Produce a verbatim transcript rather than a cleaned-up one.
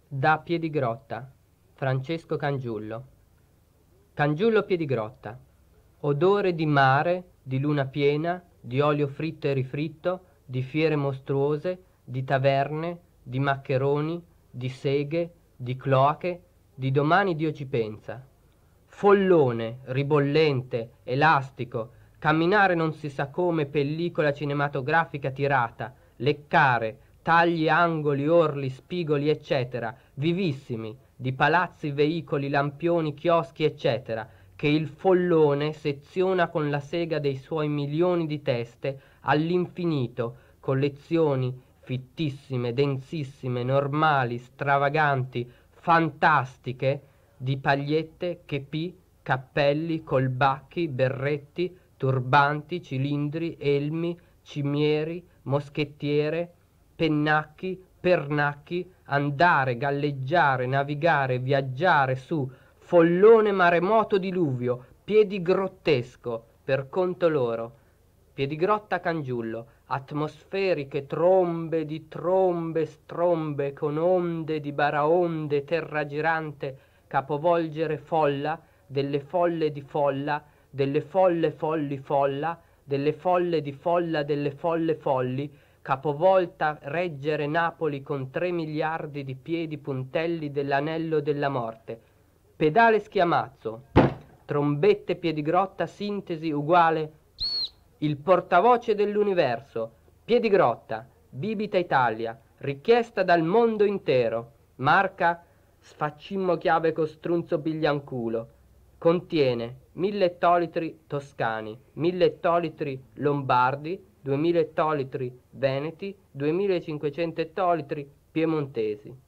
Da Piedigrotta, Francesco Cangiullo. Cangiullo Piedigrotta. Odore di mare, di luna piena, di olio fritto e rifritto, di fiere mostruose, di taverne, di maccheroni, di seghe, di cloache, di domani Dio ci pensa. Follone, ribollente, elastico, camminare non si sa come, pellicola cinematografica tirata, leccare, tagli, angoli, orli, spigoli, eccetera, vivissimi, di palazzi, veicoli, lampioni, chioschi, eccetera, che il follone seziona con la sega dei suoi milioni di teste all'infinito, collezioni fittissime, densissime, normali, stravaganti, fantastiche, di pagliette, chepì, cappelli, colbacchi, berretti, turbanti, cilindri, elmi, cimieri, moschettiere, pennacchi, pernacchi, andare, galleggiare, navigare, viaggiare su, follone maremoto diluvio, piedi grottesco, per conto loro. Piedigrotta Cangiullo, atmosferiche trombe di trombe strombe con onde di baraonde terragirante, capovolgere folla, delle folle di folla, delle folle folli folla, delle folle di folla delle folle folli, capovolta reggere Napoli con tre miliardi di piedi puntelli dell'anello della morte. Pedale schiamazzo, trombette Piedigrotta sintesi uguale il portavoce dell'universo, Piedigrotta, Bibita Italia, richiesta dal mondo intero, marca sfaccimmo chiave costrunzo piglianculo, contiene mille ettolitri toscani, mille ettolitri lombardi, duemila ettolitri veneti, duemilacinquecento ettolitri piemontesi.